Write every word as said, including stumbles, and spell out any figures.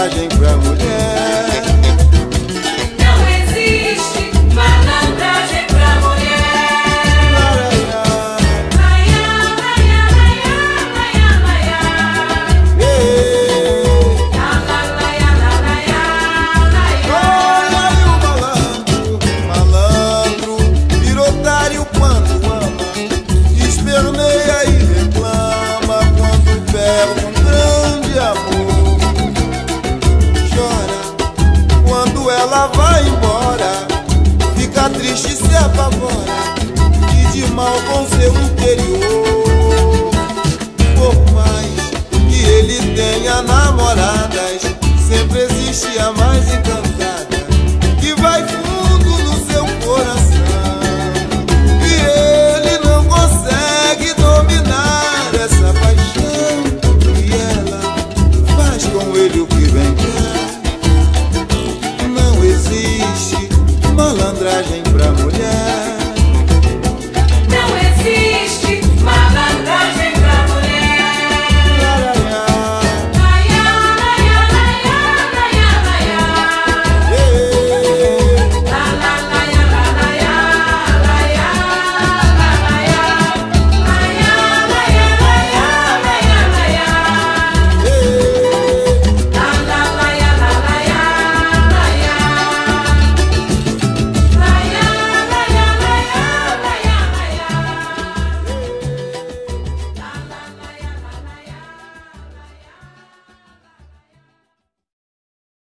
malandragem pra mulher. Não existe malandragem pra mulher. Laia, laia, laia, laia, laia. La, la, laia, la, laia, laia. Olha aí o malandro, malandro, pirotário quando ama, esperneia e reclama quando perde um grande amor. Chora quando ela vai embora, fica triste e se apavora, e de mal com seu interior. Por mais que ele tenha namoradas, sempre existe a mais encantada, que vai fundo no seu coração, e ele não consegue dominar essa paixão, e ela faz com ele o que bem quer. Não existe malandragem pra mulher.